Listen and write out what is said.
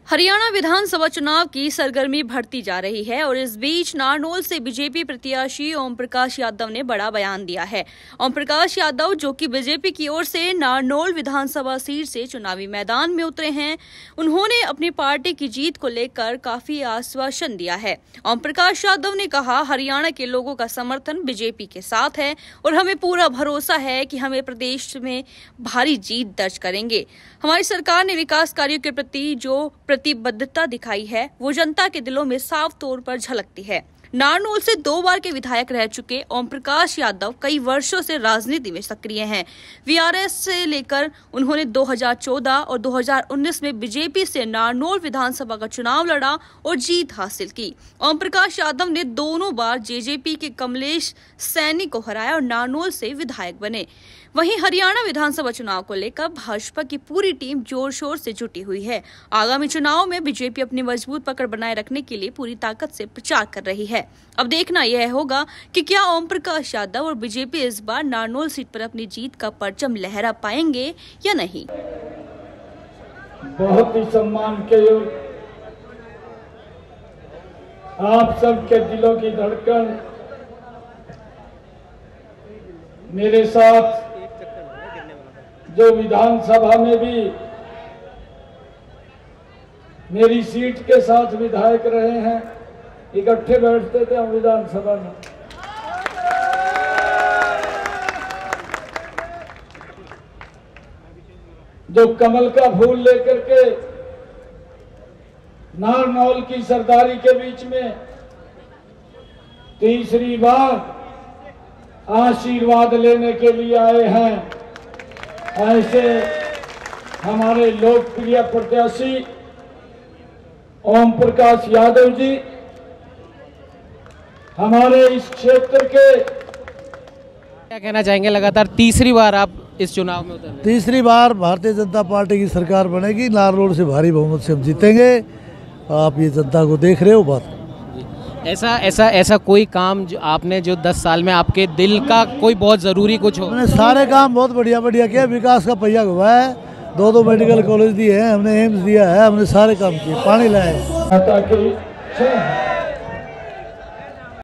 हरियाणा विधानसभा चुनाव की सरगर्मी बढ़ती जा रही है और इस बीच नारनौल से बीजेपी प्रत्याशी ओम प्रकाश यादव ने बड़ा बयान दिया है। ओम प्रकाश यादव, जो कि बीजेपी की ओर से नारनौल विधानसभा सीट से चुनावी मैदान में उतरे हैं, उन्होंने अपनी पार्टी की जीत को लेकर काफी आश्वासन दिया है। ओम प्रकाश यादव ने कहा, हरियाणा के लोगों का समर्थन बीजेपी के साथ है और हमें पूरा भरोसा है कि हमें प्रदेश में भारी जीत दर्ज करेंगे। हमारी सरकार ने विकास कार्यों के प्रति जो प्रतिबद्धता दिखाई है वो जनता के दिलों में साफ तौर पर झलकती है। नारनौल से 2 बार के विधायक रह चुके ओम प्रकाश यादव कई वर्षों से राजनीति में सक्रिय हैं। वीआरएस से लेकर उन्होंने 2014 और 2019 में बीजेपी से नारनौल विधानसभा का चुनाव लड़ा और जीत हासिल की। ओम प्रकाश यादव ने दोनों बार जेजेपी के कमलेश सैनी को हराया और नारनौल से विधायक बने। वहीं हरियाणा विधानसभा चुनाव को लेकर भाजपा की पूरी टीम जोर शोर से जुटी हुई है। आगामी चुनाव में बीजेपी अपनी मजबूत पकड़ बनाए रखने के लिए पूरी ताकत से प्रचार कर रही है। अब देखना यह होगा कि क्या ओम प्रकाश यादव और बीजेपी इस बार नारनौल सीट पर अपनी जीत का परचम लहरा पाएंगे या नहीं। बहुत ही सम्मान के योग आप सबके दिलों की धड़कन मेरे साथ जो विधानसभा में भी मेरी सीट के साथ विधायक रहे हैं, इकट्ठे बैठते थे हम विधानसभा में। जो कमल का फूल लेकर के नारनौल की सरदारी के बीच में तीसरी बार आशीर्वाद लेने के लिए आए हैं, ऐसे हमारे लोकप्रिय प्रत्याशी ओम प्रकाश यादव जी हमारे इस क्षेत्र के। क्या कहना चाहेंगे, लगातार तीसरी बार आप इस चुनाव में उतरे? तीसरी बार भारतीय जनता पार्टी की सरकार बनेगी, नारनौल से भारी बहुमत से हम जीतेंगे। आप ये जनता को देख रहे हो बात। ऐसा कोई काम जो आपने जो 10 साल में आपके दिल का कोई बहुत जरूरी कुछ हो? हमने सारे काम बहुत बढ़िया किया। विकास का पहिया हुआ है, 2 मेडिकल कॉलेज दिए हैं हमने, एम्स दिया है हमने, सारे काम किए, पानी लाए।